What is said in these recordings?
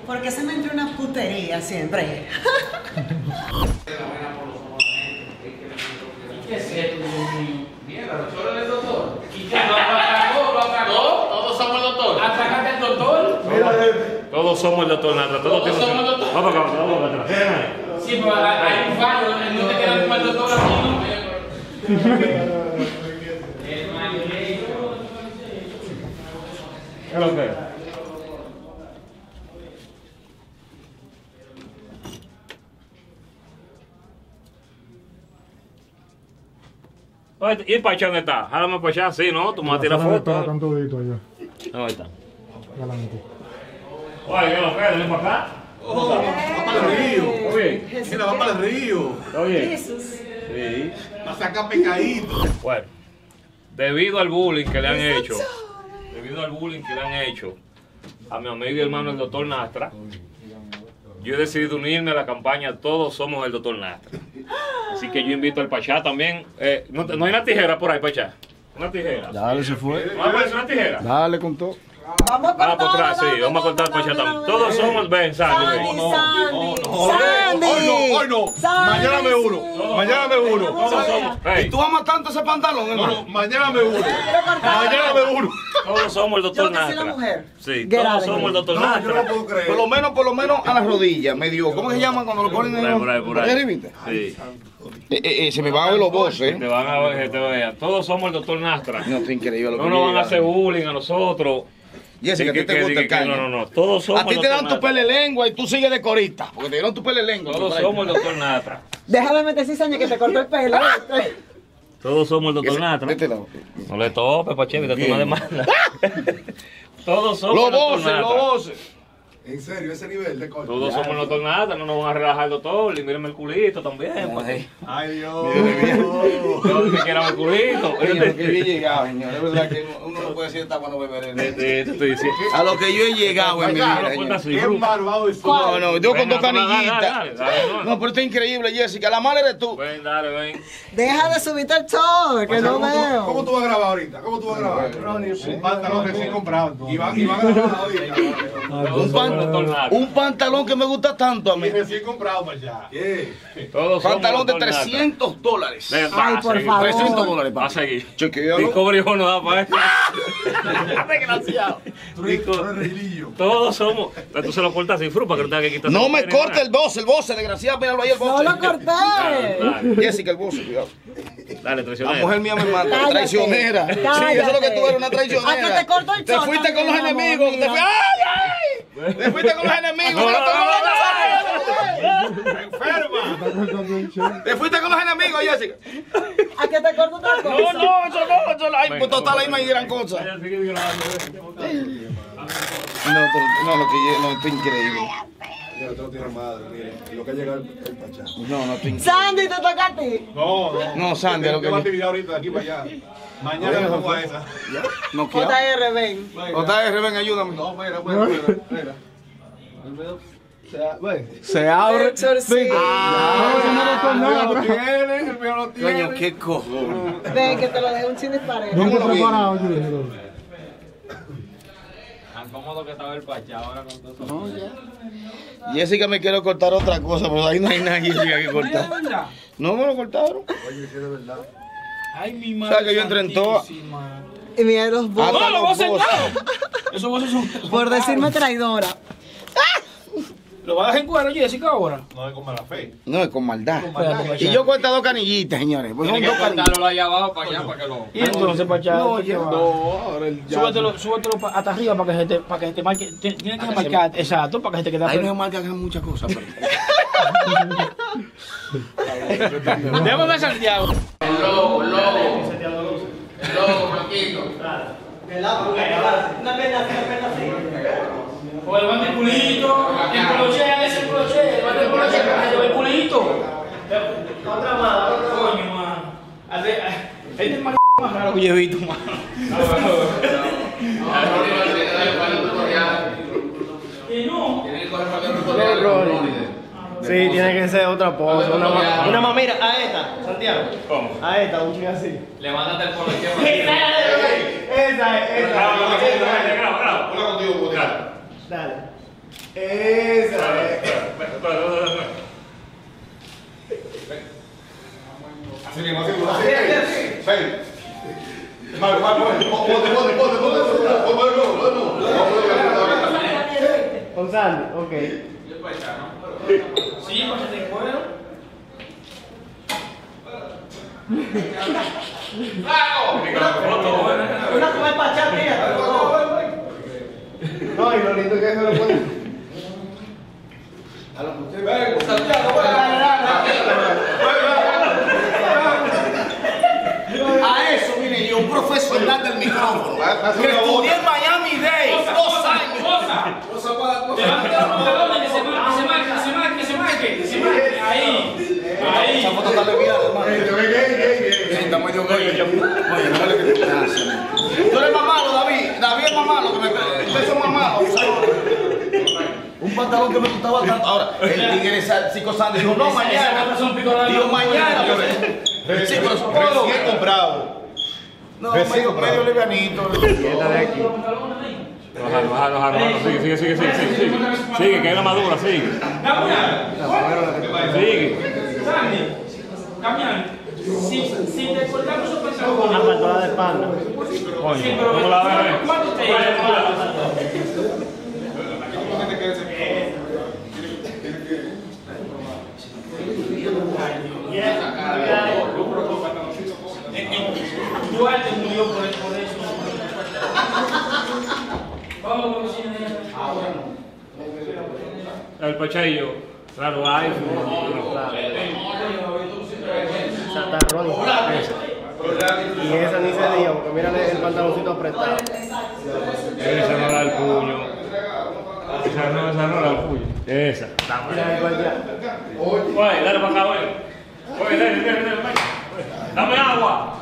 Porque se me entra una putería siempre. ¿Qué es esto, Dios mío? Mierda, ¿lo solo el doctor? ¿Y qué? ¿Lo atacó? Todos somos el doctor. ¿Atacaste al doctor? Todos somos el doctor Natra. Todos somos el doctor. Vamos acá, vamos acá. Sí, pero hay un fallo, no te quedas como el doctor así, ¿no? ¿Qué es lo que? Oye, ¿y el Pachá dónde está? Jálame Pachá, sí, ¿no? Tú me vas a tirar foto. Están toditos allá. Ahí está. Adelante. Oye, ¿qué es lo que? Ven para acá. Va para el río. Oye, Mira, va para el río. oye. Jesús. Sí. Va a sacar pecadito. Bueno, debido al bullying que le han hecho, a mi amigo y hermano el doctor Nastra, yo he decidido unirme a la campaña Todos Somos el Doctor Nastra. Así que yo invito al Pachá también. No hay una tijera por ahí, Pachá. Una tijera. Dale, se fue. ¿No aparece una tijera? Dale con todo. Vamos a cortar. Por atrás, sí, vamos a cortar el Pachá también. Todos somos, ven, Sandy, ven. Sandy. Hoy no. Mañana me uno. Mañana me uno. Todos somos. Hey, ¿Tú amas tanto ese pantalón, hermano? Mañana me uno. Mañana me uno. todos somos el Doctor Yo que soy la Nastra. mujer. Sí, Get todos out of somos here. el Doctor No, yo no Nastra. puedo creer. Por lo menos a las rodillas, medio. ¿Cómo se llama cuando lo ponen en Por ahí, por ahí. arribita? Sí. Se me van a ver los voces. Te van a ver, que te vean. Todos somos el Doctor Nastra. No, está increíble lo que No nos van a llega. hacer bullying a nosotros. Jessica, ¿a ti te gusta el caño? No. Todos somos A ti el te Doctor dan tu Nastra. pele lengua y tú sigues de corista. Porque te dieron tu pele lengua. Todos somos el Doctor Nastra. Déjame meter cizaña que te cortó el pelo. Todos somos el Doctor De Nastra. este lado. No le topes, Pache, te una demanda. Todos somos Los el Doctor voces, los Nastra. voces. En serio, ese nivel de corte. Todos somos el Doctor Nastra, no nos van a relajar el doctor. Y mírenme el culito también. Ay, Dios. Todos que quieran el culito. Oye, lo que yo he llegado, señor. Es verdad que uno no puede decir esta cuando beber. Te estoy diciendo. A lo que yo he llegado en mi vida, No lo señor. cuentas así, Qué Bruno. malvado es. No, no, yo con dos Venga, dale, canillitas. dale, No, pero esto es increíble, Jessica. La mala eres tú. Ven, dale, ven. Deja de subirte el show, que no ¿Cómo veo. tú vas a grabar ahorita? ¿Cómo tú vas a grabar? Un pantalón recién comprado. Y va a grabar ahorita. Un pantalón que me gusta tanto a mí. Y recién comprado para allá. Todos somos Pantalón de el Doctor Nastra. $300. Ven, Ay, va, por seguir. favor. $300, Va a papá. seguir. Chequealo. Discovery Home no da para eso. Desgraciado. Todos somos. Tú se lo cortas sin fruta para que no tenga que quitar. No me corte el boce, desgraciado. Míralo ahí el No boce. lo corté. Dale, Jessica, el boce, cuidado. dale, La traicionero. mujer mía me mata. Cállate, Traicionera. Sí, cállate. eso es lo que tú eres, una traicionera. ¿A que te corto el Te short fuiste con los también, amor, enemigos. mira? Te fuiste con los enemigos. No, no, Te fuiste con los enemigos, Jessica. ¿A que te corto otra cosa? No, eso no. Ay, pues total, ahí no hay gran cosa. Vaya, sigue grabando, ven. No, esto es increíble. Ya, tú no tienes madre, mire. Lo que llega el Pachá. No, esto es increíble. Sandy, te toca a ti. No, Sandy, lo que Tengo actividad ahorita de aquí para allá. Mañana me pongo a esa. no quiero. JR, ven. JR, ven, ayúdame. No, espera. Se abre. Exorcista. El mío lo tiene. Coño, qué cojones. Ven, que te lo dejo un chin disparejo. ¿Dónde preparado, Julio? Tan cómodo que estaba el Pachá ahora con todo eso. Jessica me quiere cortar otra cosa, pero ahí no hay nada, Jessica, que cortar. No me lo cortaron. Ay, mi O madre. sea, que yo entré en todas. santísima. Y mira los voces. Hasta No, los lo voces. Esos voces son. Por decirme traidora. ¿Lo vas a dejar en cuero, Jessica, ahora? No es como la fe. No, es con maldad. Espérate, Y yo corté dos canillitas, señores. Pues son dos canillitas. allá abajo para allá para que lo. Y entonces, Pachá. No, ya. Ahora el Súbetelo hasta arriba para que se te marque. Tienes que marcar, exacto, para que se te quede. Ahí no es mal que hagan muchas cosas, pero. Déjame ver Santiago. El lobo, Blanquito. O levanta el culito, el coloche, ese coloche, levanta el coloche, para que lleve el culito. Otra más, coño, man. Este es el más raro que yo he visto, man. Que no. Sí, tiene que ser otra pose. Una mamira. A esta, Santiago. ¿Cómo? A esta, un ching así. Levántate el coloche. Esa. Graba, graba. Hola contigo, Dale. Sandy, ok. Sí, pues te cuero. Una come pachá, tía. No, y lo lindo que se lo pone. A eso vine yo, un profesional del micrófono. Que estudié en Miami Dade 2 años. Levanta los pantalones, que se marque. Ahí. Esa foto está desviada, hermano. Sí, está medio gay. Oye, no vale que tú te haces. Tú eres más malo, David. David es más malo. Ustedes son más malos. Un pantalón que me gustaba tanto. Ahora, el tigre Chico Sandy dijo, no, mañana. Dijo, mañana. Sí, pero recién comprado. No, medio livianito. Esta de aquí. Baja. Sigue. Sigue, que hay una madura, sigue. Sigue. Sandy, Damián, si te cortamos esos pantalones. Una pantalona de espalda. Coño, ¿cómo la ves? ¿Cuánto te lleva? Duarte murió por eso. Vamos con El pachillo. Claro, hay. Santa Ronnie. Y esa ni se dio, porque mírale el pantaloncito apretado. Esa no da el puño. Esa no da el puño. Esa. Mira, igual ya. Oye, dale para acá, oye. Dale. Dame agua.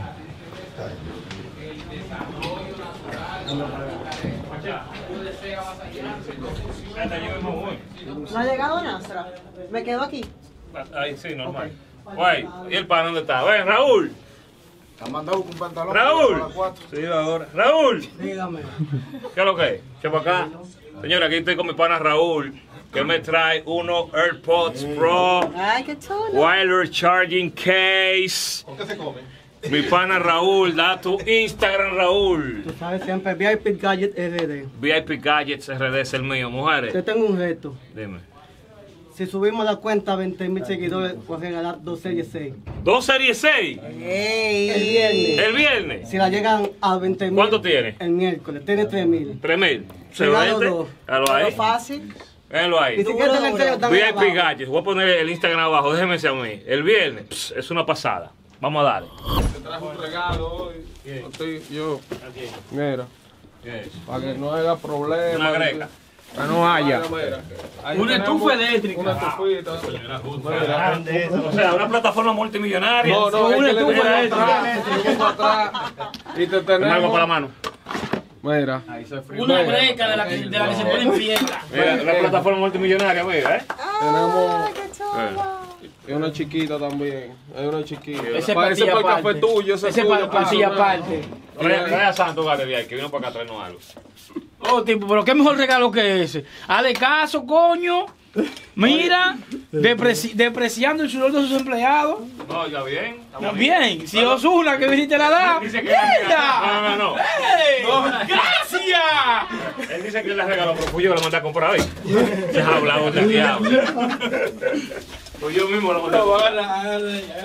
¿No ha llegado Nasra? Me quedo aquí. Ahí sí, normal. Oye, ¿y el pan dónde está? Oye, Raúl. ¿Te han mandado un pantalón? Raúl. A las 4. Sí, ahora. Raúl. Dígame. ¿Qué es lo que es? Echa para acá. Señora, aquí estoy con mi pana Raúl, que me trae unos AirPods Pro Ay, qué chulo. Wireless Charging Case. ¿Con qué se come? Mi pana Raúl, da tu Instagram, Raúl. Tú sabes siempre, VIP Gadget RD. VIP Gadgets RD es el mío, Te mujeres. tengo un reto. Dime. Si subimos la cuenta a 20,000 seguidores, voy a regalar 2 series 6. ¿2 series 6? El viernes. ¿El viernes? Si la llegan a 20,000. ¿Cuánto tiene? El miércoles. Tiene 3,000. 3,000. ¿Se Regalo vende? 2. Véalo ahí. Fácil. Véalo ahí. Y si quieres te entrego también VIP abajo. Gadgets. Voy a poner el Instagram abajo. Déjeme ser a mí. El viernes. Es una pasada. Vamos a darle. Te trajo un regalo hoy. Yo, mira, ¿Qué es? para que no haya problema. Una greca. Que no haya. Una estufa eléctrica. Una estufita. O sea, una plataforma multimillonaria. No, Con es una que le estufa dije eléctrica. atrás. Y te Dame algo para la tenemos. mano. Mira. Una greca de la que se pone en fiesta. Mira, la plataforma multimillonaria, mira, Tenemos Qué chulo. y una chiquita también. Hay una chiquita. Ese Parece patilla para el café aparte. tuyo. Ese Ese es tuyo. patilla aparte. Trae a Santo Galería, que vino para acá a traernos algo. Oh, tipo, pero qué mejor regalo que ese. Hazle caso, coño. Mira, depreciando el sudor de sus empleados. No, ya bien. estamos Bien, si Osuna que viniste la da. Dice que- ¡Mierda! No. ¡Ey! ¡Gracias! Él dice que él le regaló, pero fui yo que lo mandé a comprar hoy. Se ha hablado del diablo. Pues yo mismo lo mandé a comprar.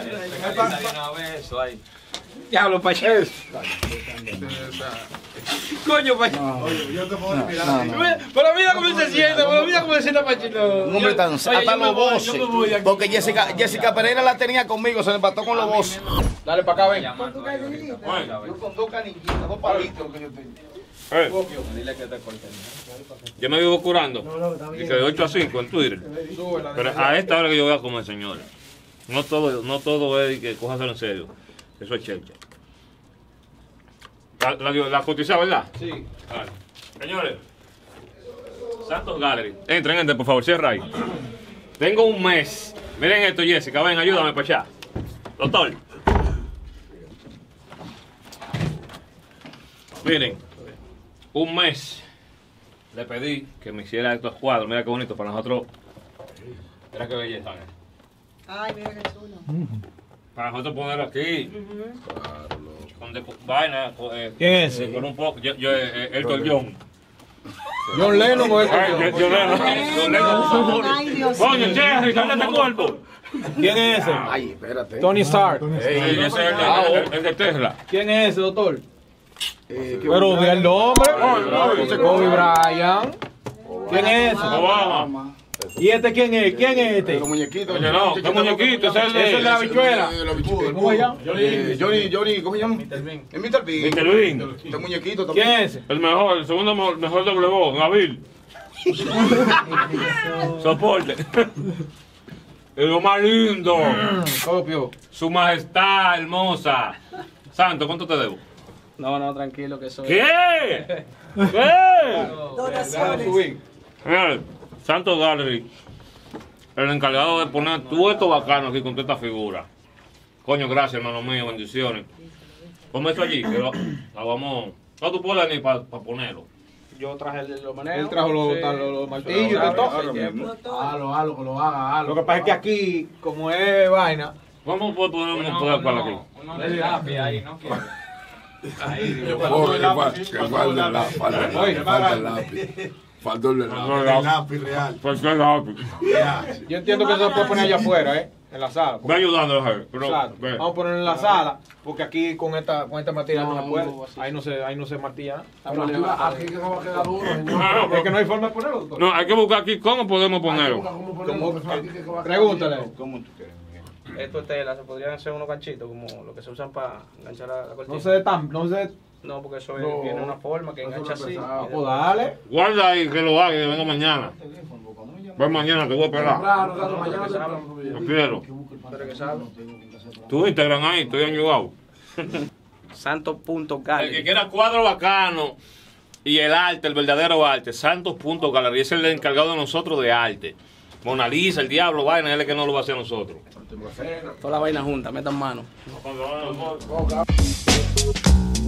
Diablo, Pache. Coño, Pache. Pero mira cómo se siente, pero mira cómo se siente Pachito. Un hombre tan Oye, hasta yo me los voy, voces. yo me voy de aquí. Porque Jessica Pereira la tenía conmigo, se le empató con los voces. Dale para acá, ven. Yo con 2 canillitas, 2 palitos que yo tengo. Yo me vivo curando. Dice de 8 a 5 en Twitter. Pero a esta hora que yo voy a comer, señores. No todo es que cójaselo en serio. Eso es checha. La cotizada, ¿verdad? Sí. Vale. Señores, Santos Gallery. Entren, por favor, cierra ahí. Tengo un mes. Miren esto, Jessica, ven, ayúdame para allá. Doctor. Miren, un mes le pedí que me hiciera estos cuadros. Mira qué bonito para nosotros. Mira qué belleza. Ay, mira qué chulo. Para nosotros ponerlo aquí. Con vaina. ¿Quién es? Con un poco. Elton John. John Lennon o Ay, John Lennon. Ay, Dios Coño, mío. Jerry, sale este cuerpo. ¿Quién es ese? Ay, espérate. Tony Stark. Ese es el de Tesla. ¿Quién es ese, doctor? Qué Pero bueno. de el nombre. Ay, Kobe Bryant. ¿Quién es ese? Obama. ¿Y este quién es? ¿Quién es este? Los muñequitos. Oye, no, ¿qué muñequito? Ese es el Ese es de la habichuela. ¿Cómo se llama? Johnny, ¿cómo se llama? Mr. Bean. Es Mr. Bean. Mr. Bean. Este muñequito también. ¿Quién es ese? El mejor, el segundo mejor doble voz, Nabil. Soporte. Es lo más lindo. Copio. Su majestad hermosa. Santo, ¿cuánto te debo? No, tranquilo, que eso ¿Qué? ¿Qué? Donaciones. Señores, Santo Gallery, el encargado de poner todo esto bacano aquí con toda esta figura. Coño, gracias, hermano mío, bendiciones. Ponme esto allí, que la vamos. No, tú puedes venir para ponerlo. Yo traje los manejos. Él trajo los martillos y todo. Halo, que lo haga. Lo que pasa es que aquí, como es vaina, ¿Cómo puedo poner un poder para aquí? ahí, ¿no? yo entiendo que eso se puede poner allá afuera, en la sala. Ve ayudando, Javier. Pero, Claro. ve. Vamos a ponerlo en la sala, porque aquí con esta martilla no se puede. Ahí no se martilla. Aquí que no va a quedar duro, No, Es que no hay forma de ponerlo, doctor. no, hay que buscar aquí cómo podemos ponerlo. Pregúntale. Esto es tela, se podrían hacer unos ganchitos como lo que se usan para enganchar la cortina. No se. No, porque eso tiene una forma que engancha así. Pues dale. Guarda ahí que lo haga y que venga mañana. Ven mañana, te voy a esperar. Lo quiero. Pero que sabe. Tu Instagram ahí, estoy añugado. El que Santos.gallery. quiera cuadro bacano y el arte, el verdadero arte, Santos.gallery, es el encargado de nosotros de arte. Mona Lisa, el diablo, vaina, él es que no lo va a hacer nosotros. Toda la vaina junta, metan mano.